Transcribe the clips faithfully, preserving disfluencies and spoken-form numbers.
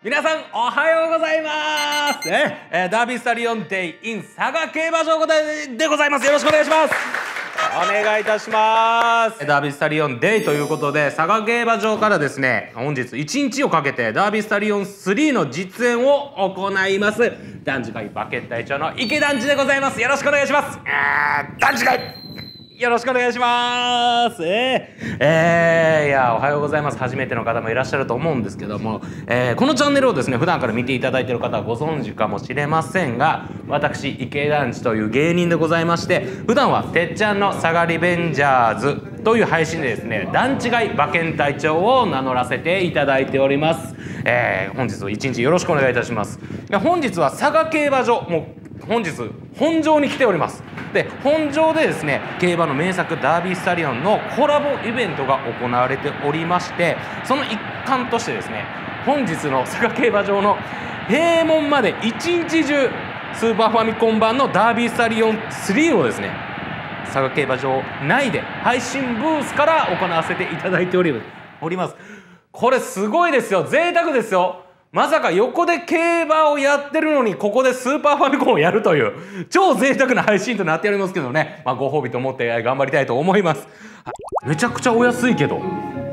皆さんおはようございます、ええー、ダービースタリオンデイ in 佐賀競馬場でございます。よろしくお願いします。お願いいたします。ダービースタリオンデイということで、佐賀競馬場からですね、本日いちにちをかけてダービースタリオンスリーの実演を行います段違い馬券隊長の池団地でございます。よろしくお願いします。段違いよろしくお願いします。えー、えー、いやおはようございます。初めての方もいらっしゃると思うんですけども、えー、このチャンネルをですね普段から見ていただいている方はご存知かもしれませんが、私池団地という芸人でございまして、普段はてっちゃんの佐賀リベンジャーズという配信でですね段違い馬券隊長を名乗らせていただいております。えー、本日一日よろしくお願いいたします。本日は佐賀競馬場、もう本日本場に来ております。で本場でですね競馬の名作ダービースタリオンのコラボイベントが行われておりまして、その一環としてですね本日の佐賀競馬場の閉門まで一日中スーパーファミコン版のダービースタリオンスリーをですね佐賀競馬場内で配信ブースから行わせていただいております。これすごいですよ。贅沢ですよ。まさか横で競馬をやってるのにここでスーパーファミコンをやるという超贅沢な配信となっておりますけどね、まあ、ご褒美と思って頑張りたいと思います。めちゃくちゃお安いけど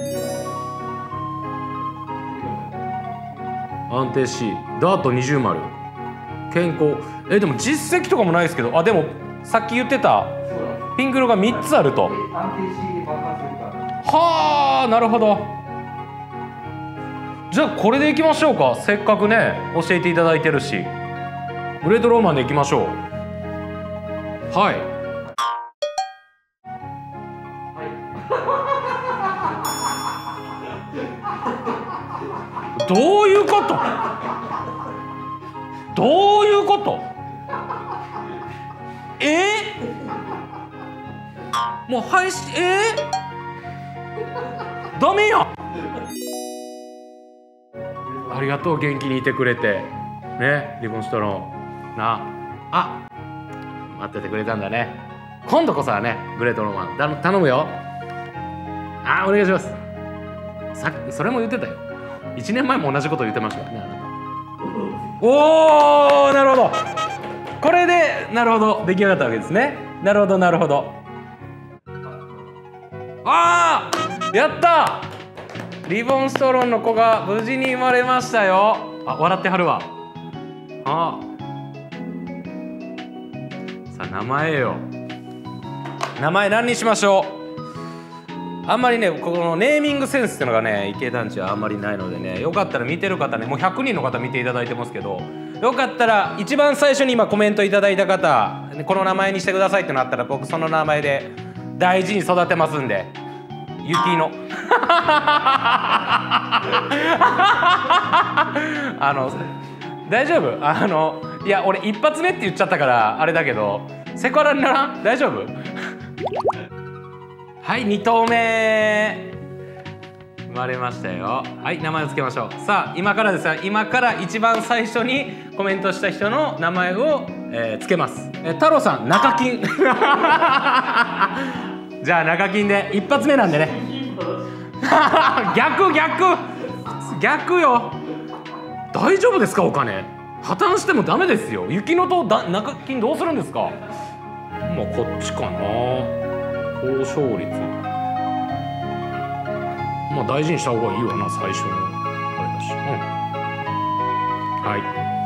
安定 C ダート二重丸健康、えでも実績とかもないですけど、あでもさっき言ってたピンク色がみっつあると。はあなるほど。じゃあこれでいきましょうか。せっかくね教えていただいてるし、グレートローマンでいきましょう。はい、はい、どういうことどういうことえー、もう配信えー、ダメやん。ありがとう、元気にいてくれてね。リボンストロンなあ待っててくれたんだね。今度こそはねグレートローマンだ頼むよ。あお願いします。さそれも言ってたよ。いちねんまえも同じこと言ってましたよねあなた。おーなるほど、これでなるほど出来上がったわけですね。なるほどなるほど。あーやった、リボンストロンの子が無事に生まれましたよ。あ笑ってはるわ。あさあ名前よ、名前何にしましょう。あんまりねこのネーミングセンスっていうのがね池団地はあんまりないのでね、よかったら見てる方ね、もうひゃくにんの方見ていただいてますけど、よかったら一番最初に今コメントいただいた方この名前にしてくださいってなったら、僕その名前で大事に育てますんで。雪のあの大丈夫、あのいや俺一発目って言っちゃったからあれだけど、セクハラにならん大丈夫はいに頭目生まれましたよ。はい名前を付けましょう。さあ今からですよ、今から一番最初にコメントした人の名前を、えー、付けます。え太郎さん中金じゃあ中金で一発目なんでね逆逆逆よ。大丈夫ですかお金破綻してもダメですよ。雪乃とだ中金どうするんですか。まあこっちかな、高勝率まあ大事にした方がいいわな最初のあれだし、うん、はい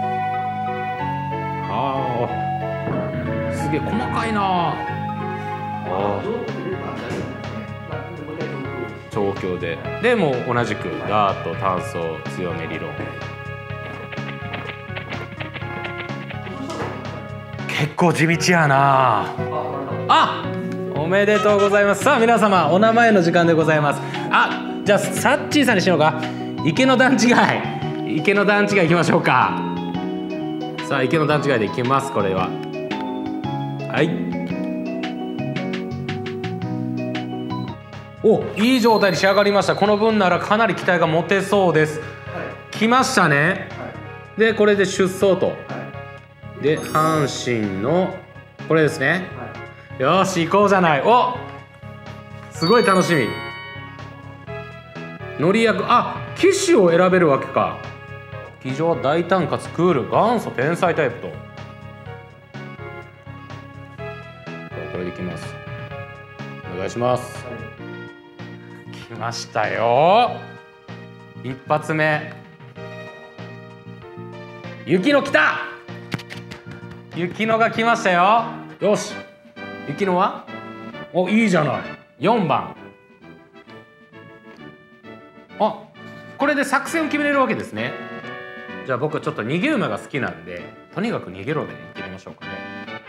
あーすげえ細かいなあ。調教ででも同じくダート単層強め理論、結構地道やなあ。おめでとうございます。さあ皆様お名前の時間でございます。あじゃあサッチーさんにしようか。池の段違い池の段違いいきましょうか。さあ池の段違いでいきます。これははいおいい状態に仕上がりました。この分ならかなり期待が持てそうです、はい、来ましたね、はい、でこれで出走と、はい、で阪神のこれですね、はい、よし行こうじゃない。おすごい楽しみ。乗り役あ騎手を選べるわけか。 騎乗は大胆かつクール、元祖天才タイプと。これでいきます。お願いします。はい、来ましたよ。一発目。雪乃来た。雪乃が来ましたよ。よし。雪乃は？お、いいじゃない。よんばん。あ、これで作戦を決めれるわけですね。じゃあ僕はちょっと逃げ馬が好きなんで、とにかく逃げろでいってみましょうかね。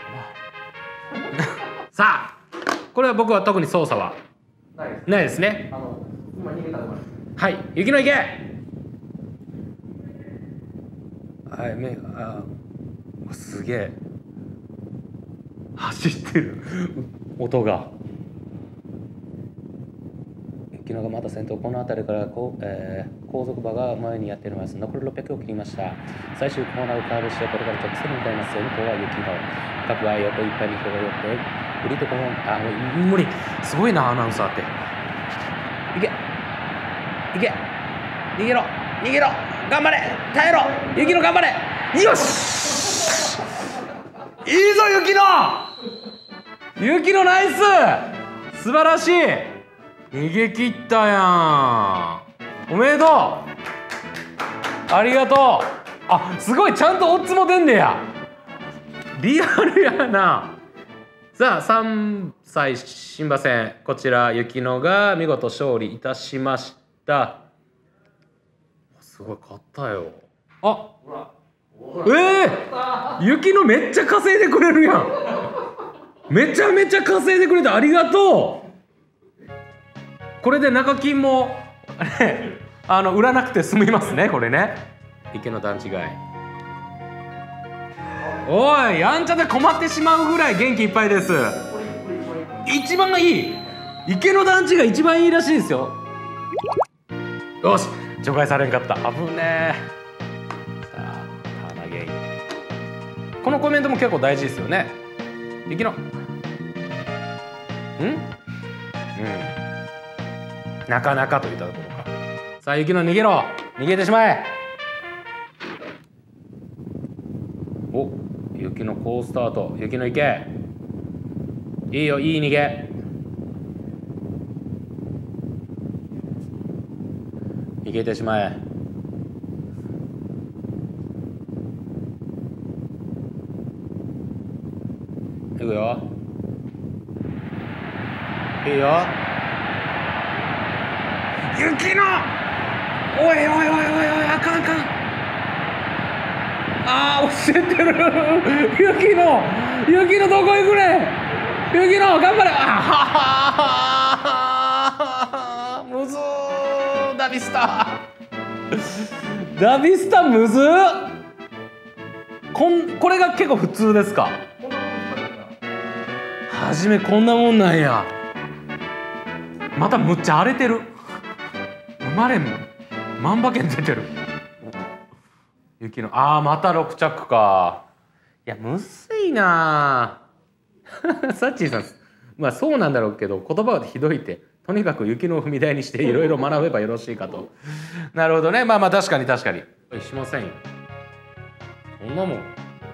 さあ、これは僕は特に操作はないですね。あの今逃げたところ。はい、雪乃行け。はい、目あすげえ走ってる音が。雪乃がまだ先頭、この辺りからこう、えー、後続馬が前にやっています。残りろっぴゃくを切りました。最終コーナーをカーブしてこれから直線に向かいます。先頭は雪乃、各は横いっぱいに広がって振りとこのあもう無理。すごいなアナウンサーって。いけいけ逃げろ逃げろ頑張れ耐えろ雪乃頑張れ。よしいいぞ雪乃雪乃ナイス素晴らしい。逃げ切ったやん。おめでとう。ありがとう。あ、すごいちゃんとオッズも出んねや。リアルやな。さあさんさい新馬戦、こちら雪乃が見事勝利いたしました。すごい勝ったよ。あ、ええー、雪乃めっちゃ稼いでくれるやん。めちゃめちゃ稼いでくれてありがとう。これで中金もあの売らなくて済みますね。これね、池の段違い。おい、やんちゃで困ってしまうぐらい元気いっぱいです。一番いい池の団地が一番いいらしいですよ。よし、除外されんかった。危ねえ。さあターナゲイン、このコメントも結構大事ですよね。池のんうんなかなかといったところか。さあ雪乃逃げろ、逃げてしまえ。お、雪乃好スタート。雪乃行け。いいよ、いい逃げ。逃げてしまえ。いくよ、いいよ雪乃。おいおいおいおいおい、あかんあかん。ああ押してってる雪乃、雪乃どこ行くね。雪乃頑張れ。あははむずー。ダビスタダビスタむずー。こんこれが結構普通ですか。はじめこんなもんなんや。またむっちゃ荒れてる。生まれん万馬券出てる雪乃。ああまたろく着か。いやむずいなサッチーさん、まあそうなんだろうけど言葉はひどいって。とにかく雪乃を踏み台にしていろいろ学べばよろしいかとなるほどね。まあまあ確かに確かにしませんよそんなもん。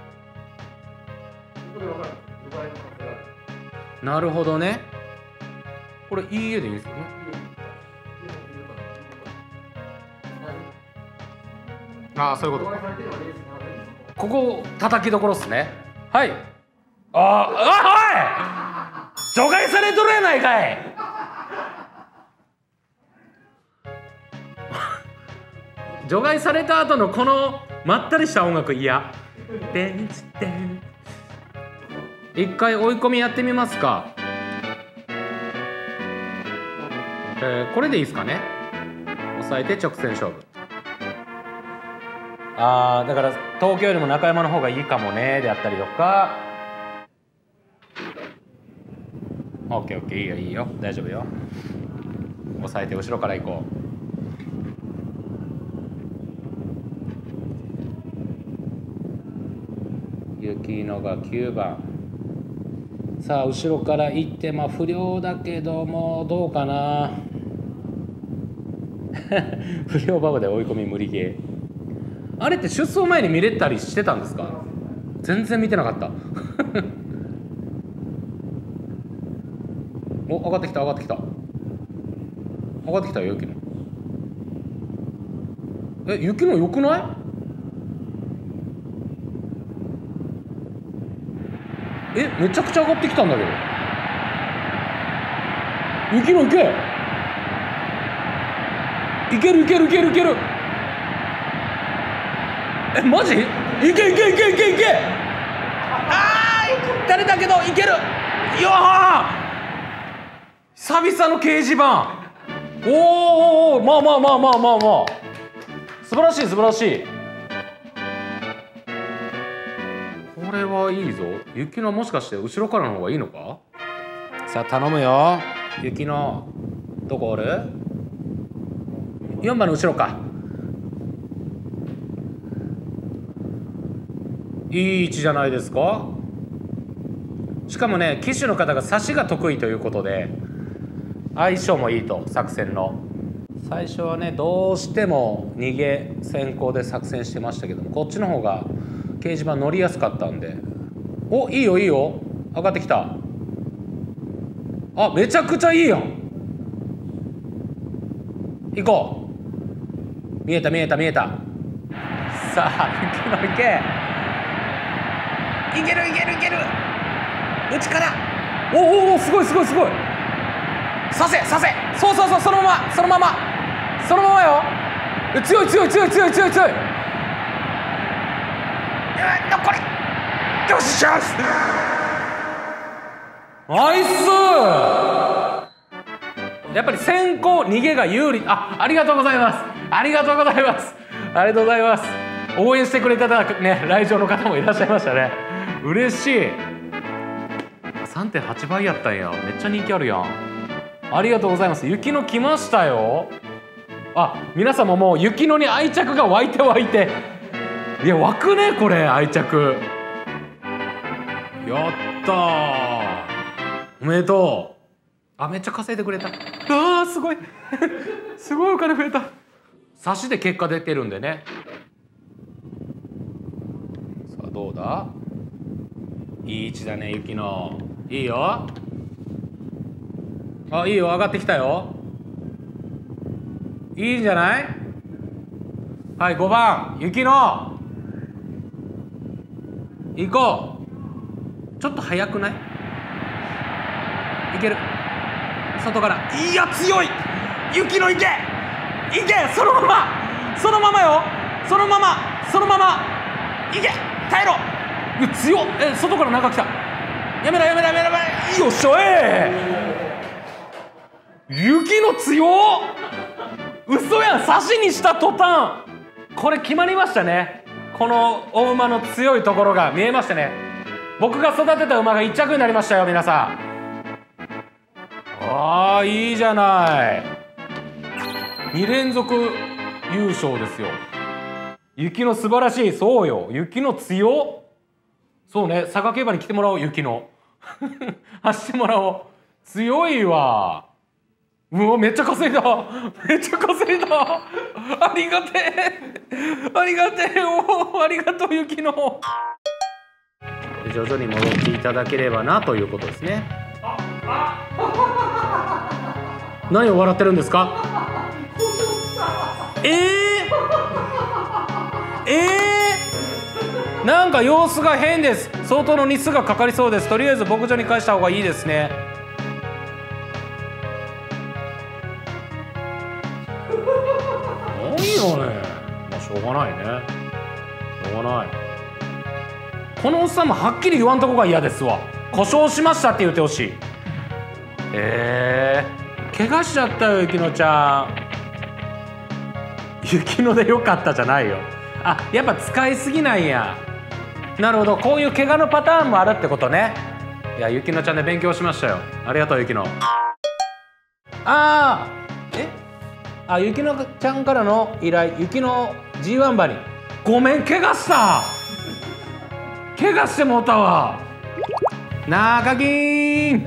なるほどね。これいい絵でいいんですよね。ああそういうことか。ここ叩きどころっすね。はい。ああ、おい除外されとるやないかい除外された後のこのまったりした音楽嫌。一回追い込みやってみますか。えー、これでいいですかね。抑えて直線勝負。あーだから東京よりも中山の方がいいかもねであったりとか。オッケーオッケー、いいよいいよ大丈夫よ。抑えて後ろから行こう。雪乃がきゅうばん。さあ後ろから行って、まあ不良だけどもどうかな不良馬場で追い込み無理ゲー。 あれって出走前に見れたりしてたんですか？全然見てなかったお、上がってきた上がってきた上がってきたよ、雪乃。え、雪乃よくない？え、めちゃくちゃ上がってきたんだけど。雪乃いけ、いけるいけるいけるいける。え、マジ？いけいけいけいけいけ。あー、誰だけどいけるよー。久々の掲示板。おーおーおー、まあまあまあまあまあまあ、素晴らしい素晴らしい。これはいいぞ。雪乃、もしかして後ろからの方がいいのか？さあ頼むよ、雪乃。どこおる？よんばんの後ろか。いい位置じゃないですか。しかもね、騎手の方が差しが得意ということで相性もいいと。作戦の最初はね、どうしても逃げ先行で作戦してましたけども、こっちの方が掲示板乗りやすかったんで。お、いいよいいよ、上がってきた。あ、めちゃくちゃいいやん。行こう。見えた見えた見えた。さあ雪乃いけ、いけるいけるいける。内から。おおお、すごいすごいすごい。させさせ、そうそうそう、そのままそのままそのままよ。え、強い強い強い強い強い強い。残り、よっしゃ、ナイス。やっぱり先行逃げが有利。あ、ありがとうございます、ありがとうございます、ありがとうございます。応援してくれたね、来場の方もいらっしゃいましたね。嬉しい。 さんてんはち 倍やったんや。めっちゃ人気あるやん。ありがとうございます。雪乃来ましたよ。あ、皆さんももう雪乃に愛着が湧いて湧いて。いや、湧くねこれ、愛着。やったー、おめでとう。あ、めっちゃ稼いでくれた。あー、すごいすごいお金増えた。差しで結果出てるんでね。さあどうだ。いい位置だね、雪乃。いいよ。あ、いいよ、上がってきたよ。いいんじゃない？はい、ごばん雪乃行こう。ちょっと早くない？いける。外から。いや、強い。雪乃いけいけ、そのままそのままよ、そのままそのままいけ、耐えろ。いや、強っ。え、外から中来た。やめろやめろやめろやめろ。よっしゃ、えー、雪乃強っ。嘘やん、差しにした途端これ決まりましたね。このお馬の強いところが見えましたね。僕が育てた馬がいっ着になりましたよ、皆さん。あー、いいじゃない。に連続優勝ですよ。雪乃素晴らしい。そうよ、雪乃強っ。そうね、佐賀競馬に来てもらおう、雪乃走ってもらおう。強いわ。うわ、めっちゃ稼いだ、めっちゃ稼いだ。ありがてえ、ありがてえ、おありがとう雪乃。徐々に戻っていただければなということですね。何を笑ってるんですか？えー、えー、なんか様子が変です。相当の日数がかかりそうです。とりあえず牧場に返した方がいいですね。何よね。まあしょうがないね、しょうがない。このおっさんもはっきり言わんとこが嫌ですわ。故障しましたって言ってほしい。えー、怪我しちゃったよ雪乃ちゃん。雪乃でよかったじゃないよ。あ、やっぱ使いすぎないや。なるほど、こういう怪我のパターンもあるってことね。いや、雪乃ちゃんで勉強しましたよ。ありがとう雪乃。あー、えあ、雪乃ちゃんからの依頼、雪乃 ジーワン 馬に。ごめん、怪我した怪我してもうたわ。中金、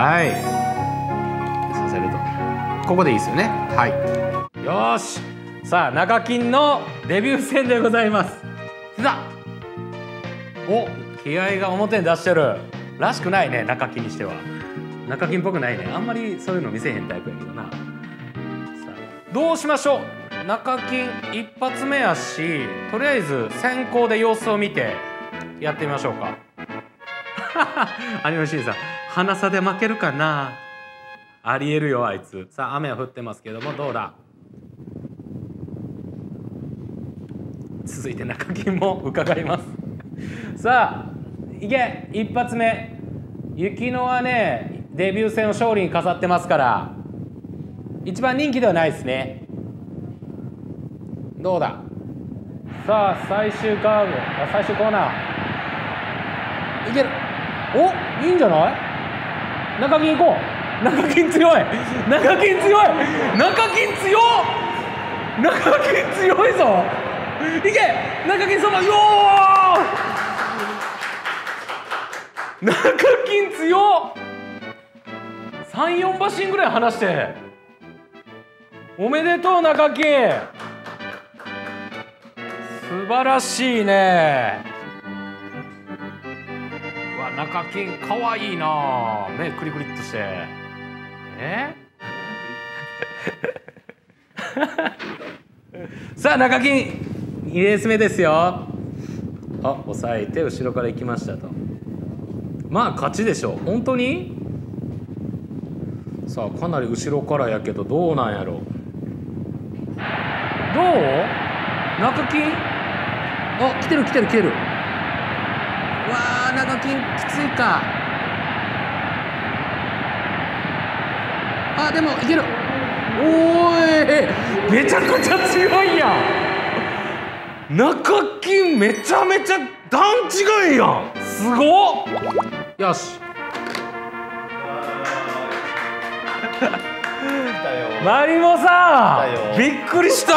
はいさせるとここでいいですよね。はい、よし、 さあ中金のデビュー戦でございます。さあお気合が表に出してるらしくないね。中金にしては中金っぽくないね。あんまりそういうの見せへんタイプやけどな。さあどうしましょう。中金一発目やし、とりあえず先行で様子を見てやってみましょうか。アニメシーさん鼻差で負けるかな。ありえるよあいつ。さあ雨は降ってますけどもどうだ。続いて中金も伺います。さあいけ一発目。雪乃はねデビュー戦を勝利に飾ってますから一番人気ではないですね。どうだ。さあ最終カーブ、あ最終コーナーいける。おいいんじゃない。中金行こう。中金強い。中金強い。中金強い。中金強いぞ。いけ中金様よー。中金強っ。さん、よん馬身ぐらい離しておめでとう中金。素晴らしいね。うわ中金かわいいな。目クリクリっとしてえさあ中金にレース目ですよ。あ抑えて後ろから行きましたと。まあ勝ちでしょう。本当に。さあかなり後ろからやけどどうなんやろ。どう中金。あ来てる来てる来てる。わあ中金きついか。あでもいける。おーいめちゃくちゃ強いやん。中金めちゃめちゃ段違いやん。すごっ。よしマリモさんびっくりした。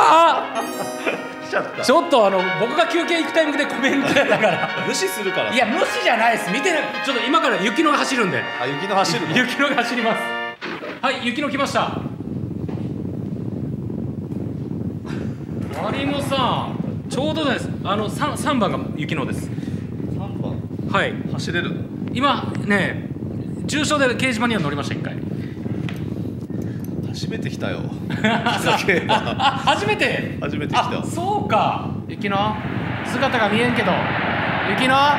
ちょっとあの僕が休憩行くタイミングでコメントやったから無視するから。 いや無視じゃないです。見てない。ちょっと今から雪乃が走るんで。 あ雪乃走るの。 雪乃が走ります。はい雪乃来ました。マリモさんちょうどです。あの 3, 3番が雪乃です。 さんばんはい走れるの。 今ね重賞で掲示板には乗りました一回。 初めて来たよ。 あ初めて初めて来た。 あそうか。雪乃姿が見えんけど。雪乃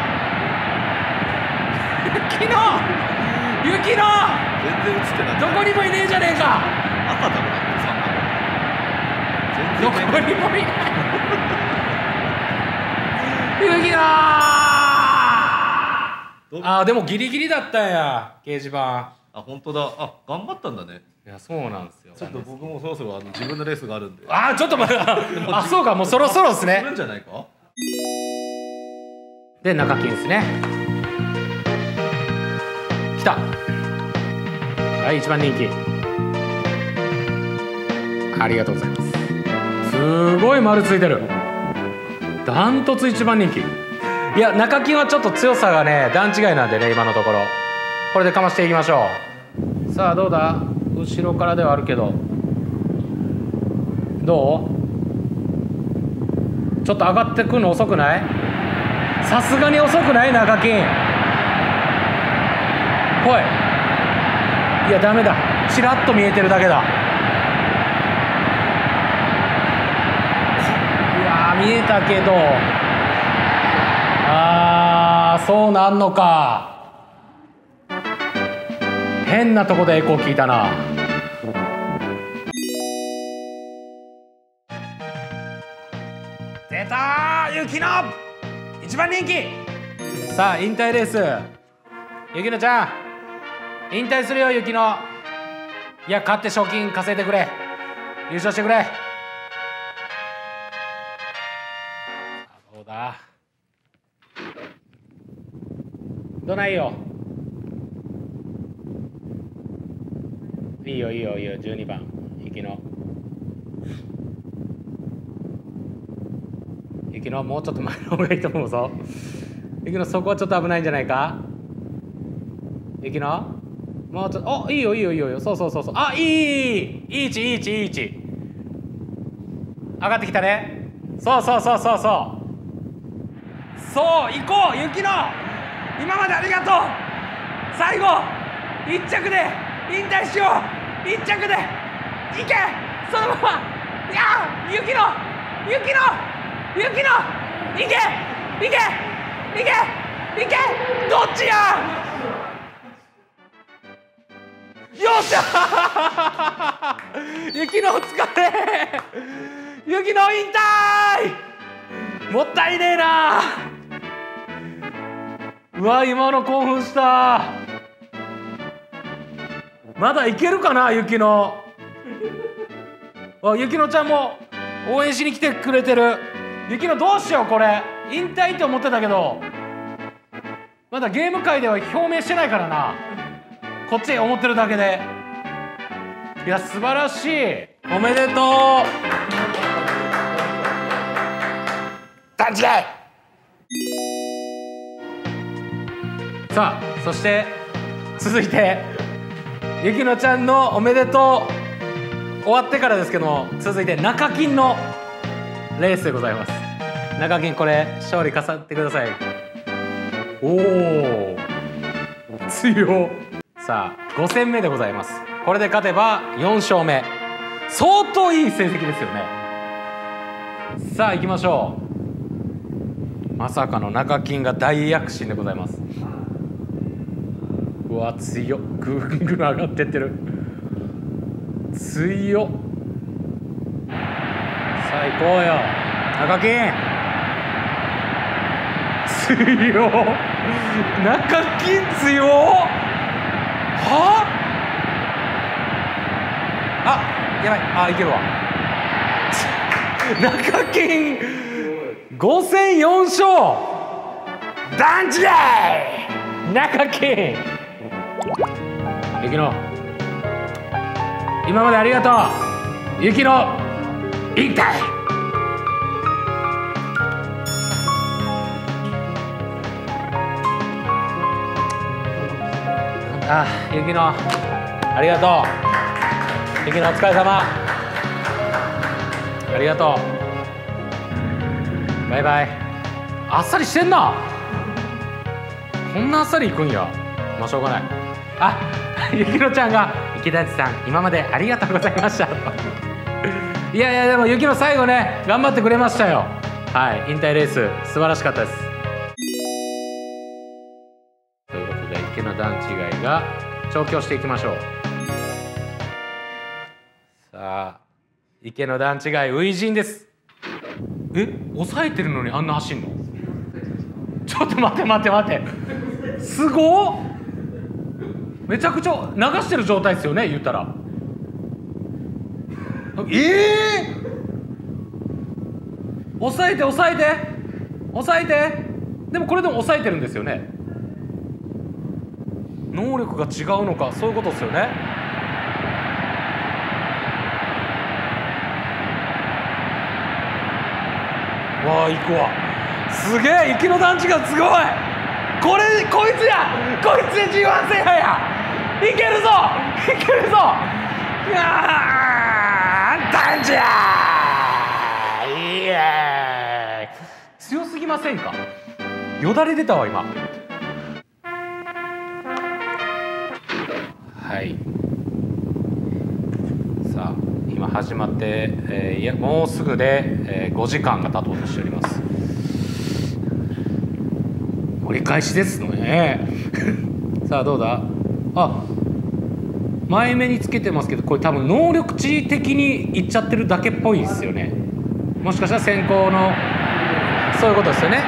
雪乃雪乃全然映ってない。 どこにもいねえじゃねえか。 赤だもんだってさどこにもいない雪乃あでもギリギリだったんや掲示板。 あ本当だ。あ頑張ったんだね。 いやそうなんですよ。 ちょっと僕もそろそろあの自分のレースがあるんで。 あちょっと待ってあそうかもうそろそろですね。 来るんじゃないか。 で中金ですね。来た。はい一番人気ありがとうございます。すごい丸ついてる。ダントツ一番人気。いや中金はちょっと強さがね段違いなんでね今のところこれでかましていきましょう。さあどうだ。後ろからではあるけどどう。ちょっと上がってくるの遅くない。さすがに遅くない中金。来い。いやダメだ。チラッと見えてるだけだ。うわ見えたけどあーそうなんのか。変なとこでエコー聞いたな。出たー雪乃一番人気。さあ引退レース雪乃ちゃん引退するよ雪乃。いや勝って賞金稼いでくれ。優勝してくれ。どうだどないよ。いいよいいよいいよじゅうにばん雪乃。雪乃もうちょっと前の方がいいと思うぞ。雪乃そこはちょっと危ないんじゃないか。雪乃もうちょっとおいいよいいよいいよそうそうそうそうあいいいいいい位置いい位置いい位置上がってきたね。そうそうそうそうそうそう、行こう雪乃、今までありがとう。最後いっ着で引退しよう。いっ着で行け、そのまま。いや雪乃雪乃雪乃行け行け行け行け、どっちや。よっしゃ雪乃お疲れ。雪乃引退。もったいねえな。うわ今の興奮した。まだいけるかな雪乃。あ、雪乃ちゃんも応援しに来てくれてる。雪乃どうしよう、これ引退って思ってたけどまだゲーム界では表明してないからな。こっち思ってるだけで。いや素晴らしい、おめでとう。段違い。さあそして続いてゆきのちゃんのおめでとう終わってからですけども、続いて中金のレースでございます。中金これ勝利飾ってください。おお強。さあご戦目でございます。これで勝てばよん勝目、相当いい成績ですよね。さあ行きましょう。まさかの中金が大躍進でございます。うわ強っ、ぐんぐん上がってってる。強っ。さあ行こうよ中金。強っ中金強っ。はあ、やばい、あ、いけるわ中金ご戦よん勝、段違い中金。ゆきの今までありがとう。ゆきの引退。あ、ゆきのありがとう。ゆきのお疲れ様、ありがとう。バイバイ。あっさりしてんな。こんなあっさりいくんや。まあしょうがない。あ、ゆきのちゃんが池田さん今までありがとうございましたいやいやでもゆきの最後ね頑張ってくれましたよ。はい、引退レース素晴らしかったです。ということで池の段違いが調教していきましょう。さあ池の段違い初陣です。え、抑えてるのにあんな走んの。ちょっと待って待って待って、すごっ。めちゃくちゃ流してる状態ですよね言ったら。ええー、抑えて抑えて抑えて。でもこれでも抑えてるんですよね。能力が違うのか、そういうことですよね。わあ行くわ。すげえ、雪の団地がすごい。これこいつや、こいつで ジーワン 制覇や。いけるぞいけるぞ。いやー団地やー、イエーイ。強すぎませんか。よだれ出たわ今。はい、さあ今始まって、えー、いやもうすぐで、えー、ごじかんが経とうとしております。折り返しですねさあどうだ。あ、前目につけてますけど、これ多分能力値的にいっちゃってるだけっぽいですよね。もしかしたら先行のそういうことですよね。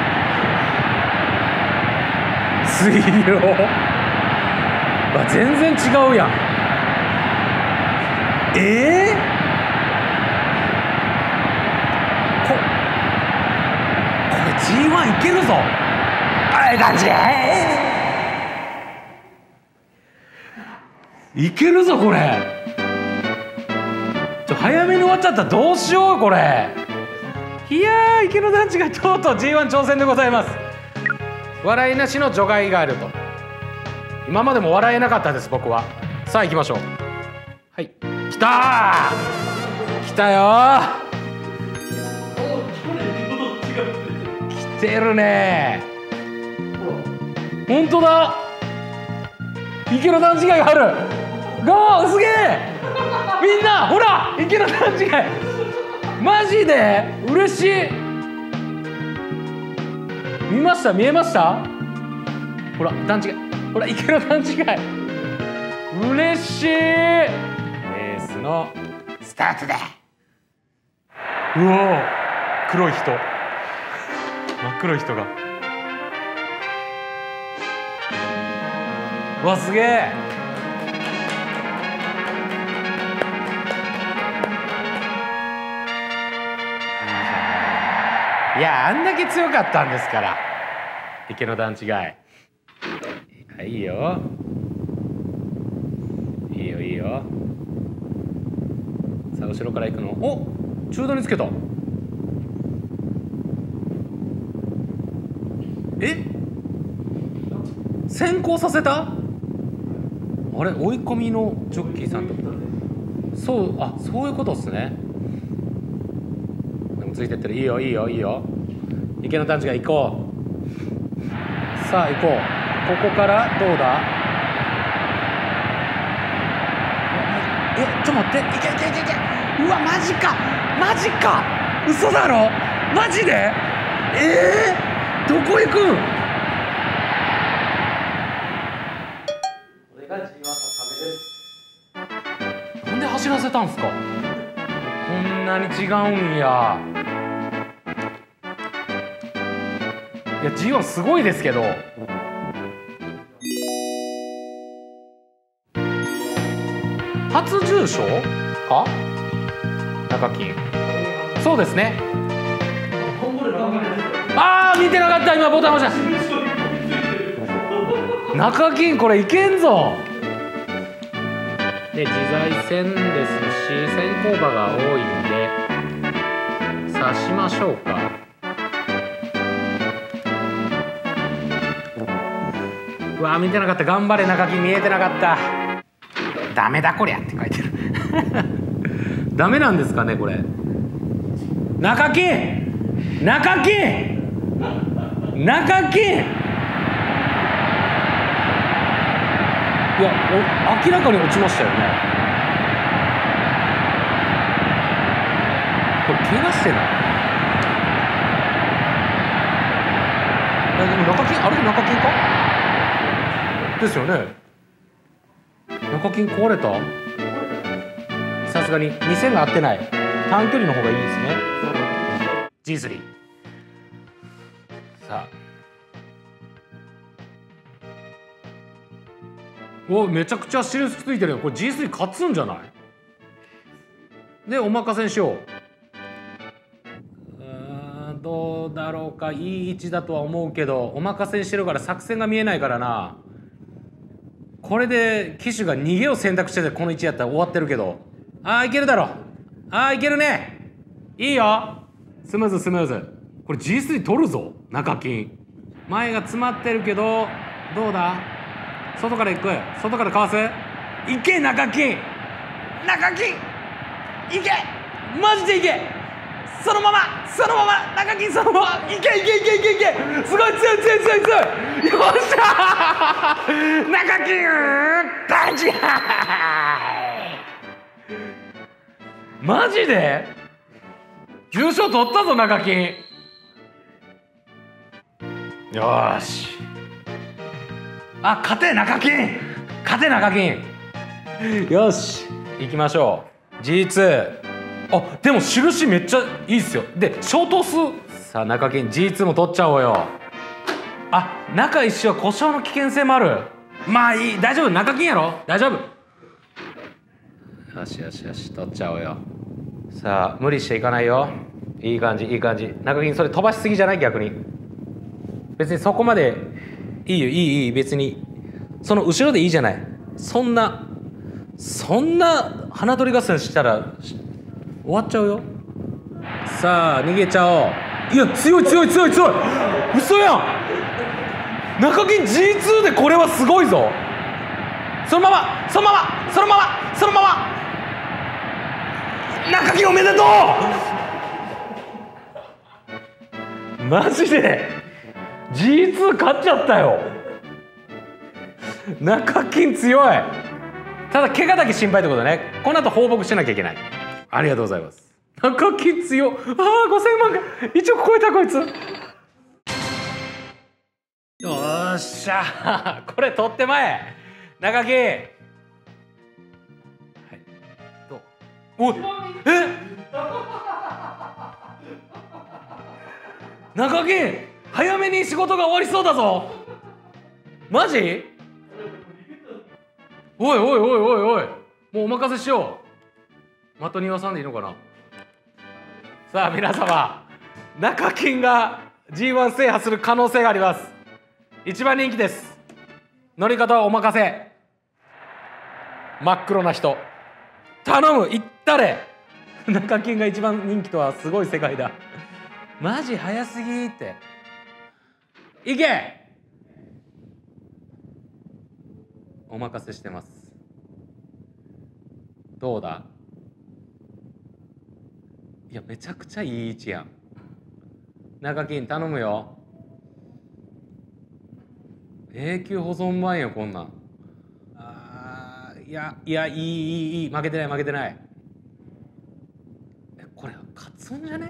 強わ、全然違うやん。えー、ここれ ジーワン いけるぞ。あれ感じいけるぞこれ。ちょ早めに終わっちゃったらどうしようこれ。いやー池の団地がとうとう ジーワン 挑戦でございます。笑いなしの除外があると。今までも笑えなかったです僕は。さあ行きましょう。はい、きたー来たよー。 てるね。ほんとだ。池の段違いがある。がーすげえ。みんなほら池の段違い。マジで嬉しい。見ました、見えました。ほら段違い、ほら池の段違い。嬉しい。レースのスタートだ。うお、黒い人、真っ黒い人が。うわすげえ。いや、あんだけ強かったんですから池の段違い。いいよいいよいいよ。さあ後ろから行くの。お、中段につけた。え、先行させた。あれ、追い込みのジョッキーさんと。そう、あ、そういうことっすね。でもついてってる。いいよいいよいいよ。池の段違い行こう。さあ行こう。ここからどうだ。え、ちょっと待って、いけいけいけいけ。うわマジかマジか、嘘だろ、マジで。えー、どこ行くん。 これが ジーワン のためです。 なんで走らせたんすか。こんなに違うんや。いや ジーワン すごいですけど。初重賞か中金。そうですね。あー見てなかった、今ボタン押した。中金これいけんぞ。で自在線ですし先行馬が多いんで刺しましょうか。うわ見てなかった。頑張れ中金、見えてなかった。ダメだこりゃって書いてる。ダメなんですかねこれ。中金中金中金。いや明らかに落ちましたよね。これ怪我してない。えでも中金、あれ中金かですよね。中金壊れた。さすがににせんが合ってない。短距離の方がいいですね。 ジースリー。 さあお、めちゃくちゃ印ついてるよ。これ ジースリー 勝つんじゃない。でお任せにしよう。うーんどうだろうか。いい位置だとは思うけどお任せにしてるから作戦が見えないからな。これで騎手が逃げを選択しててこの位置やったら終わってるけど。ああいけるだろ。ああいけるね。いいよスムーズスムーズ。これ ジースリー 取るぞ中金。前が詰まってるけどどうだ。外から行く。外からかわす。いけ中金中金いけマジでいけ。そのままそのまま中金そのままいけいけいけいけいけ。すごい強い強い強い強い。よっしゃー中金バンジャー。マジで優勝取ったぞ中金。よーし。あ勝て中金勝て中金。よし行きましょう ジーツー。 あでも印めっちゃいいっすよ。でショート数。さあ中金 ジーツー も取っちゃおうよ。あ中一周は故障の危険性もある。まあいい大丈夫中金やろ大丈夫。よしよしよし取っちゃおうよ。さあ無理していかないよ。いい感じいい感じ。中金それ飛ばしすぎじゃない。逆に別にそこまでいいよいいいい別にその後ろでいいじゃない。そんなそんな花取り合戦したら終わっちゃうよ。さあ逃げちゃおう。いや強い強い強い強い。嘘やん中金 ジーツー でこれはすごいぞ。そのままそのままそのままそのまま中金おめでとう。 マジで ジーツー 勝っちゃったよ。中金強い。ただ怪我だけ心配ってことね。この後放牧しなきゃいけない。ありがとうございます。中金強。ああごせんまんがいちおく超えたこいつ。よっしゃこれ取ってまえ中金。はい、どうおいえ中金早めに仕事が終わりそうだぞ。マジ？おいおいおいおいおい、もうお任せしよう。的庭さんでいいのかな。さあ皆様、中金が ジーワン 制覇する可能性があります。一番人気です。乗り方はお任せ。真っ黒な人頼む、いったれ。中金が一番人気とはすごい世界だ。マジ早すぎって。いけ。お任せしてます。どうだ。いやめちゃくちゃいい位置やん。中金頼むよ。永久保存版よこんなん。あーいやいやいいいいいい負けてない負けてない。えこれ勝つんじゃね。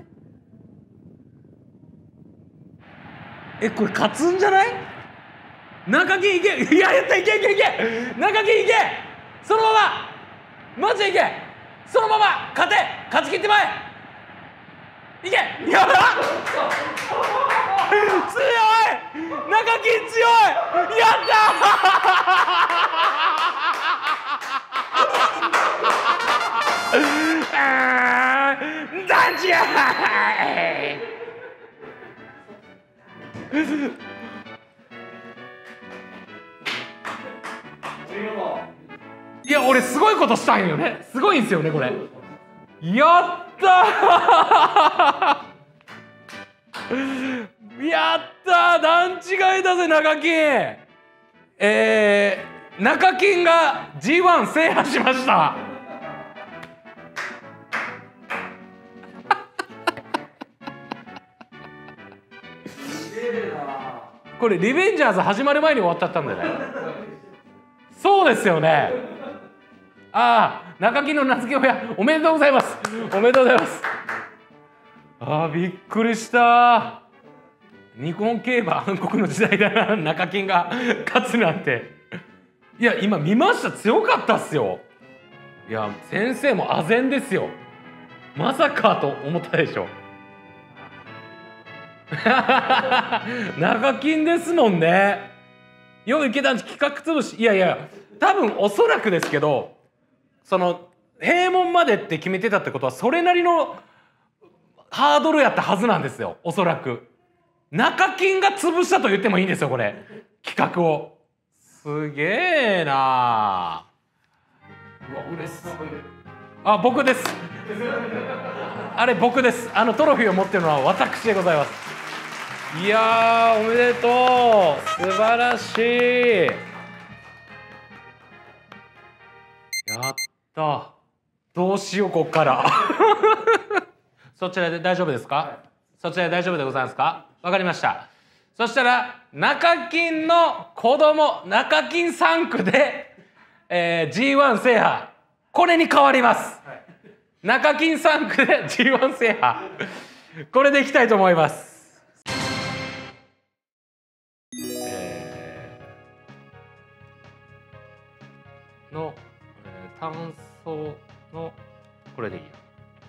えこれ勝つんじゃない。中金いけ。いややったいけいけいけ。中金いけ。そのままマジでいけ。そのまま勝て。勝ち切ってまえ。いけ。やばっ強い中金強い。やったー団地やいや俺すごいことしたんよね。すごいんですよねこれ。やったーやったー段違いだぜ中金。えー、中金が ジーワン 制覇しました。これリベンジャーズ始まる前に終わっちゃったんだよね。そうですよね。ああ中金の名付け親おめでとうございます。おめでとうございます。ああびっくりした。日本競馬暗黒の時代だな。中金が勝つなんて。いや今見ました。強かったっすよ。いや先生も唖然ですよ。まさかと思ったでしょ。中金ですもんね。よく池田企画潰し。いやいや多分おそらくですけど、その閉門までって決めてたってことはそれなりのハードルやったはずなんですよ。おそらく中金が潰したと言ってもいいんですよこれ企画を。すげえな。うわ嬉しい。あ僕です。あれ僕です。あのトロフィーを持ってるのは私でございます。いやーおめでとう。素晴らしい。やった。どうしようこっからそちらで大丈夫ですか、はい、そちらで大丈夫でございますか。わかりました。そしたら中金の子供中金さん区で、えー、ジーワン 制覇これに変わります、はい、中金さん区で ジーワン 制覇これでいきたいと思います。えー、の、えー、単層のこれでいいや。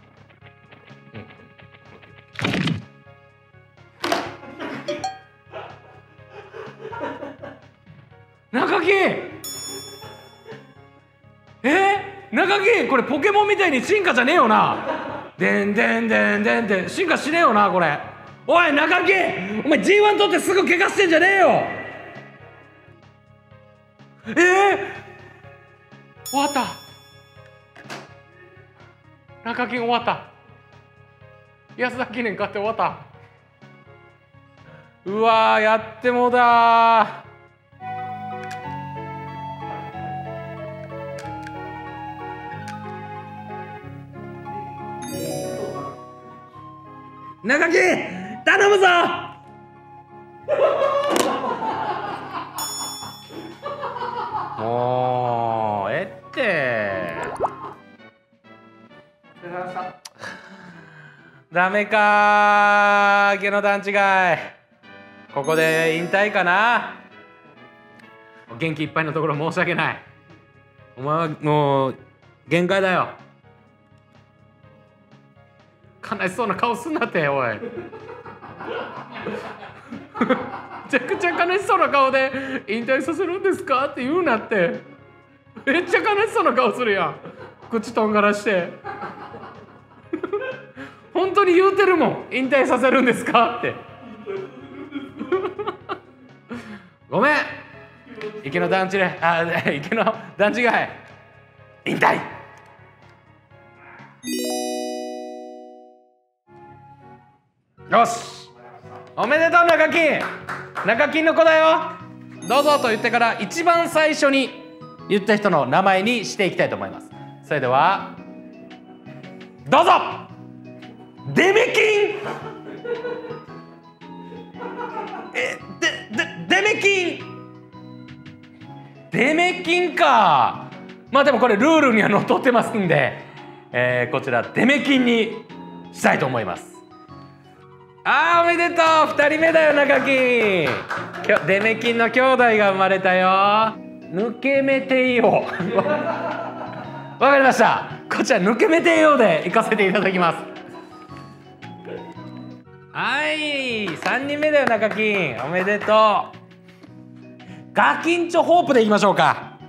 中金えー、中金これポケモンみたいに進化じゃねえよな。でんでんでんでんって進化しねえよなこれ。おい中金お前 ジーワン 取ってすぐ怪我してんじゃねえよ。えー、終わった。中金終わった。安田記念買って終わった。うわーやってもだー。中金頼むぞ。 もうえってダメかー、池の段違い。ここで引退かな。元気いっぱいのところ申し訳ない。お前はもう限界だよ。悲しそうな顔すんなっておい。めちゃくちゃ悲しそうな顔で引退させるんですかって言うなって。めっちゃ悲しそうな顔するやん、口とんがらして本当に言うてるもん、引退させるんですかってごめん池の団地で、あ、池の団地が引退。よし、おめでとう中金。中金の子だよ。どうぞと言ってから一番最初に言った人の名前にしていきたいと思います。それではどうぞ。デメキン。え、で、で、デメキン。デメキンか。まあでもこれルールにはのっとってますんで、えー、こちらデメキンにしたいと思います。あー、おめでとう、ふたりめだよ中金。デメキンの兄弟が生まれたよ。抜け目帝王わかりました。こちら抜け目帝王で行かせていただきます。はい、さんにんめだよ中金、おめでとう。ガキンチョホープでいきましょうか。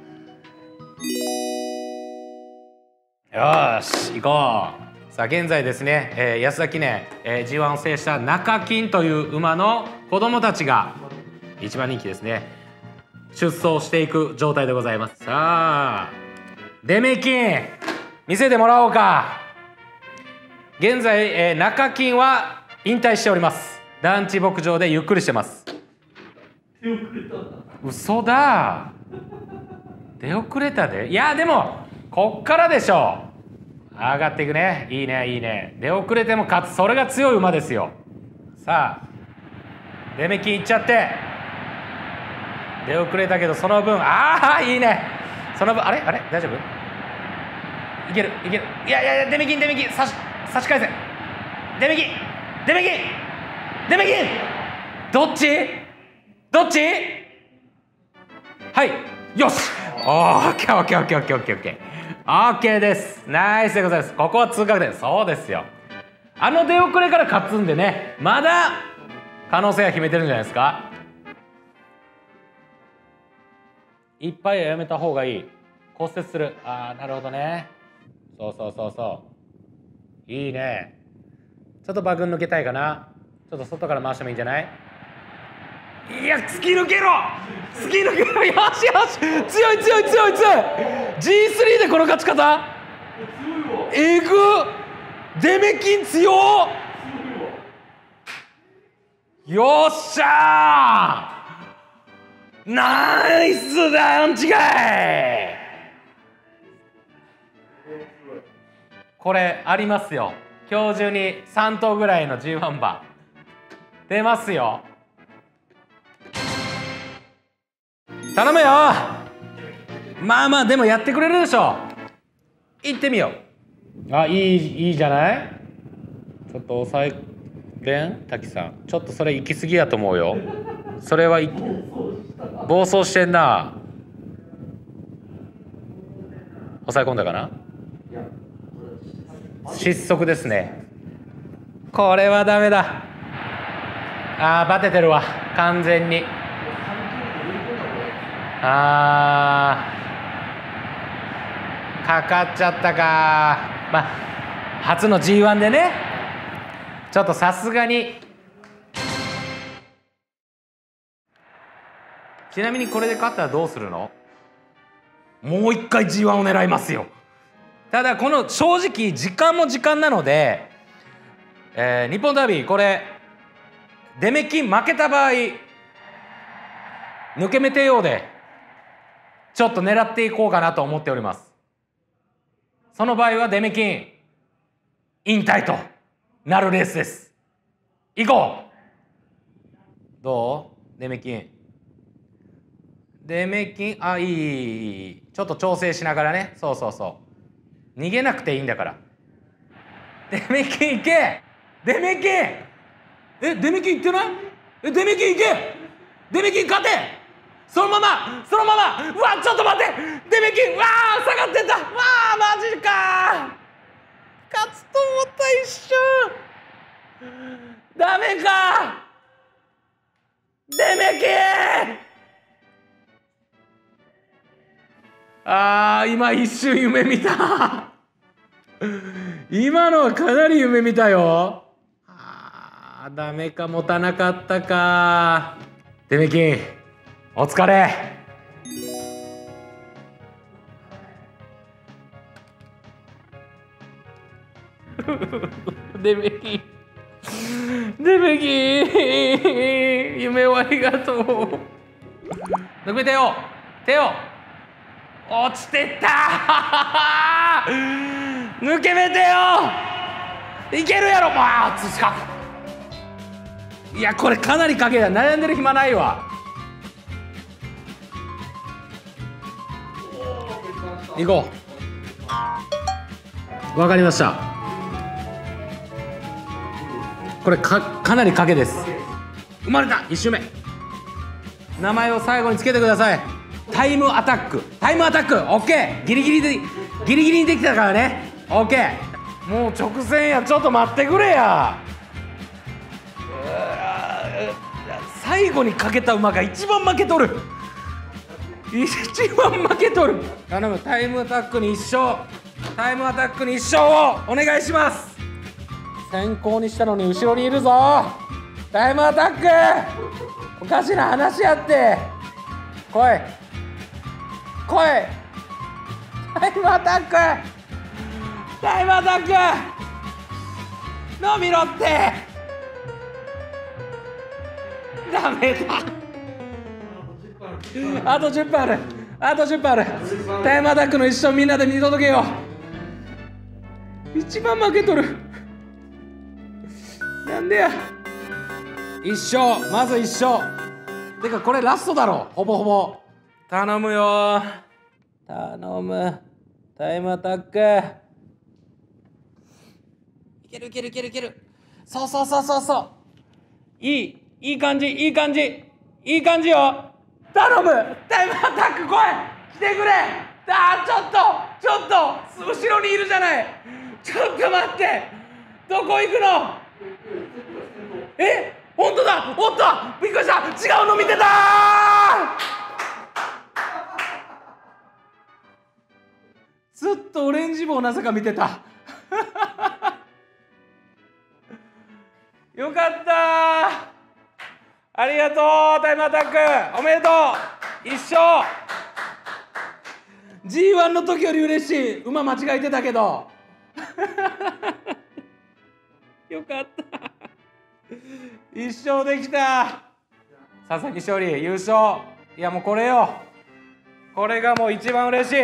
よーし行こう。さあ現在ですね、えー、安田記念、えー、ジーワン を制した中金という馬の子供たちが一番人気ですね、出走していく状態でございます。さあデメキン見せてもらおうか。現在、えー、中金は引退しております。団地牧場でゆっくりしてます。嘘だ、出遅れたで。いやでもこっからでしょう。上がっていくね。いいねいいね。出遅れても勝つ、それが強い馬ですよ。さあデメキンいっちゃって、出遅れたけどその分、ああいいね、その分、あれあれ大丈夫、いけるいける。いやいやいや、デメキンデメキン、差し差し返せ。デメキンデメキンデメキン、どっちどっち。はい、よし、オーケーオーケーオーケーオーケーオーケーオーケーオーケーです。ナイスでございます。ここは通過点。そうですよ、あの出遅れから勝つんでね、まだ可能性は秘めてるんじゃないですか。いっぱいはやめた方がいい。骨折する。ああなるほどね。そうそうそうそう、いいね。ちょっと馬群抜けたいかな。ちょっと外から回してもいいんじゃない。いや突き抜けろ突き抜けろ、よしよし、強い強い強い強い。 ジースリー でこの勝ち方えぐっ。デメキン強っ。よっしゃー、ナイスだん違い。これありますよ、今日中にさん頭ぐらいの ジーワン 馬出ますよ。頼むよ。まあまあでもやってくれるでしょ。行ってみよう。あ、いいいいじゃない。ちょっと抑えれん滝さん、ちょっとそれ行き過ぎやと思うよ。それはい暴走してんな。抑え込んだかな。失速ですね。これはダメだ。あーバテてるわ完全に。あーかかっちゃったか。まあ初の ジーワン でね、ちょっとさすがに。ちなみにこれで勝ったらどうするの。もう一回 ジーワン を狙いますよ。ただこの正直時間も時間なので、えー、日本ダービーこれデメキン負けた場合抜け目帝王でちょっと狙っていこうかなと思っております。その場合はデメキン引退となるレースです。行こう。 どう？デメキン。デメキン、あ、いいいいいい。ちょっと調整しながらね。そうそうそう。逃げなくていいんだから。デメキンいけ！デメキン！え、デメキンいってない？え、デメキンいけ！デメキン勝て！そのままそのままうわ、ちょっと待って！デメキン、うわー下がってった！わーマジか！勝つと思った一瞬！ダメか！デメキン！あー、今一瞬夢見た今のはかなり夢見たよ。あー、ダメか、持たなかったか。デメキンお疲れ。デメキンデメキン夢をありがとう。抜けてよ手を。落ちてった抜け目てよ。いけるやろもう。土か。いやこれかなり賭けだ。悩んでる暇ないわ。行こう。わかりました。これかかなり賭けです。生まれたいっ周目。名前を最後につけてください。タイムアタック、タイムアタック、オッケー。ギリギリでギリギリにできたからね。オッケー。もう直線や。ちょっと待ってくれや。最後にかけた馬が一番負けとる。一番負けとる。頼む。タイムアタックに一勝。タイムアタックに一勝をお願いします。先行にしたのに後ろにいるぞ。タイムアタック。おかしな話やって。来い来い。タイムアタック、タイムアタック飲みろって。ダメだ。あとじゅっぷんある。あとじゅっぷんある。タイムアタックの一勝みんなで見届けよう。一番負けとる。なんでや。一勝、まず一勝。てかこれラストだろほぼほぼ。頼むよ頼む。タイムアタック。いけるいけるいけるいける。そうそうそうそうそう。いいいい感じいい感じいい感じよ。頼む。タイムアタック来い。来てくれ。あーちょっとちょっと後ろにいるじゃない。ちょっと待って。どこ行くの。え本当だ。おっとびっくりした。違うの見てたー。ずっとオレンジ棒なぜか見てたよかったありがとう。タイムアタックおめでとう。一勝。 ジーワン の時より嬉しい。馬間違えてたけどよかった一勝できた。佐々木勝利優勝。いやもうこれよ。これがもう一番嬉しい。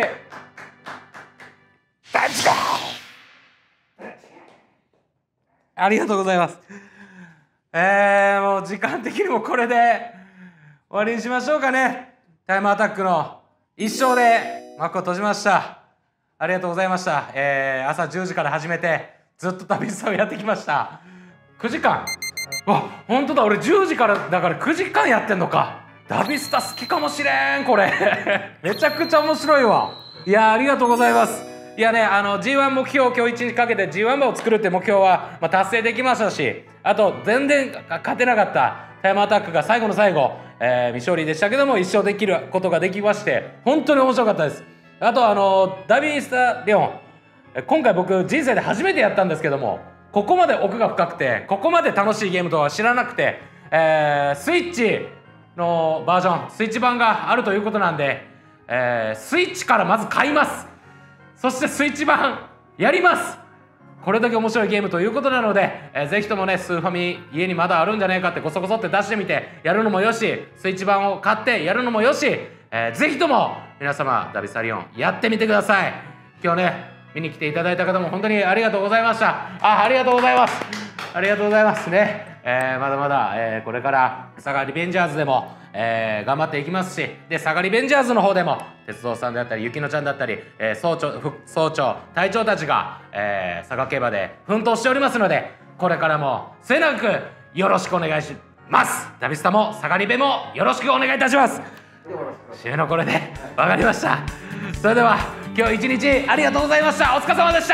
ありがとうございます。えー、もう時間的にもこれで終わりにしましょうかね。タイムアタックの一勝で幕を閉じました。ありがとうございました。えー、朝じゅうじから始めてずっと旅スタをやってきました。くじかん。あ、本当だ。俺じゅうじからだからくじかんやってんのか。ダビスタ好きかもしれんこれめちゃくちゃ面白いわ。いやありがとうございます。いやね、あの ジーワン 目標、今日いちにちかけて ジーワン 馬を作るって目標は、まあ、達成できましたし、あと全然勝てなかったタイムアタックが最後の最後、えー、未勝利でしたけども一勝できることができまして本当に面白かったです。あとあのダビースタリオン、今回僕人生で初めてやったんですけども、ここまで奥が深くてここまで楽しいゲームとは知らなくて、えー、スイッチのバージョン、スイッチ版があるということなんで、えー、スイッチからまず買います。そしてスイッチ版やります。これだけ面白いゲームということなので、えー、ぜひともね、スーファミ家にまだあるんじゃないかってこそこそって出してみてやるのもよし、スイッチ版を買ってやるのもよし、えー、ぜひとも皆様ダビスタリオンやってみてください。今日ね見に来ていただいた方も本当にありがとうございました。あ、ありがとうございます。ありがとうございますね。 えー、まだまだ、えー、これから佐賀リベンジャーズでも、えー、頑張っていきますし、で佐賀リベンジャーズの方でも鉄道さんであったりゆきのちゃんだったり、えー、総長副総長隊長たちが、えー、佐賀競馬で奮闘しておりますので、これからも末永くよろしくお願いします。ダビスタも佐賀リベもよろしくお願いいたします。締めのこれで分かりました。それでは今日一日ありがとうございました。お疲れ様でした。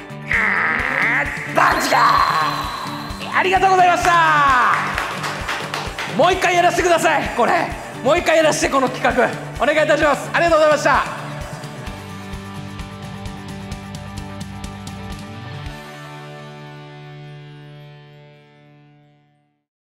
バンチかありがとうございました。もう一回やらせてください。これもう一回やらせて、この企画お願いいたします。ありがとうございました。